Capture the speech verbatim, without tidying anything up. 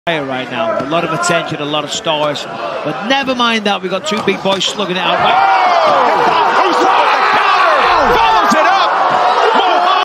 Right now, a lot of attention, a lot of stars, but never mind that, we got two big boys slugging it out. Right?